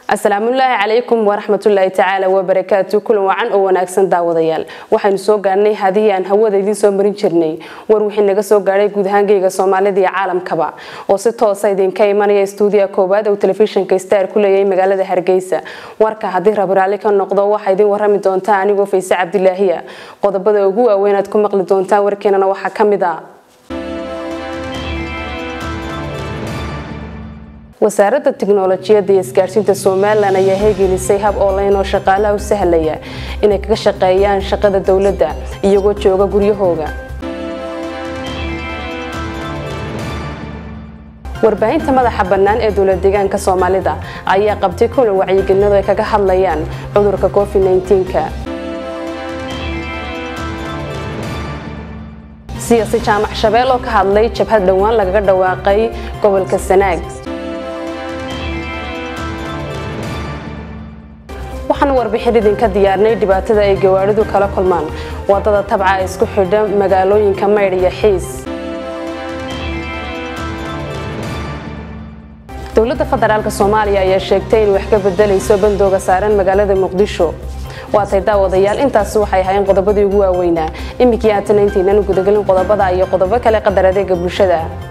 السلام عليكم ورحمة الله تعالى وبركاته كل وعن أو ناقصن داوديال waxaynu soo gaarnay hadii aan hawada idin soo marin jirnay war wixii naga soo gaaray guud ahaangayga Soomaalida iyo caalamkaba oo si toos ah idin ka imanaya studio koobaad oo telefishinka Star ku leeyahay magaalada Hargeysa warka hadii rabraali ka noqdo waxa idin warami doonta anigoo Faysal Cabdilaahiya qodobada ugu waaweyn aad ku maqli doontaan warkeenana waxa kamid ah wasaaradda tiknoolajiyadda iyo isgaarsiinta Soomaaliland ayaa heegelisay hab online oo shaqaalaha u sahlaya inay kaga shaqeeyaan shaqada dawladda iyagoo jooga guryahooda warbaahinta madaxa bannaan ee dawladda deegaanka Soomaalida ayaa qabtay kulan wacyigelin ay kaga hadlayaan cudurka COVID-19 siyaasi jaamac Shabeelle oo ka hadlay jabhad dhawaan laga dhawaaqay gobolka Sanaag waxaan warbixin idinka diyaarnay dhibaatada ay gawaaridu kala kulmaan wadada tabca isku xidha magaalooyinka Maydh iyo Xiis dawladda federaalka Soomaaliya ayaa sheegtay in wax ka bedelayso bandooga saaran magaalada Muqdisho waatay daawadayaal intaas waxay hayeen qodobadii ugu waaweynaa imikii aad intaynaan gudagalin qodobada iyo qodobo kale qadaradeega bulshada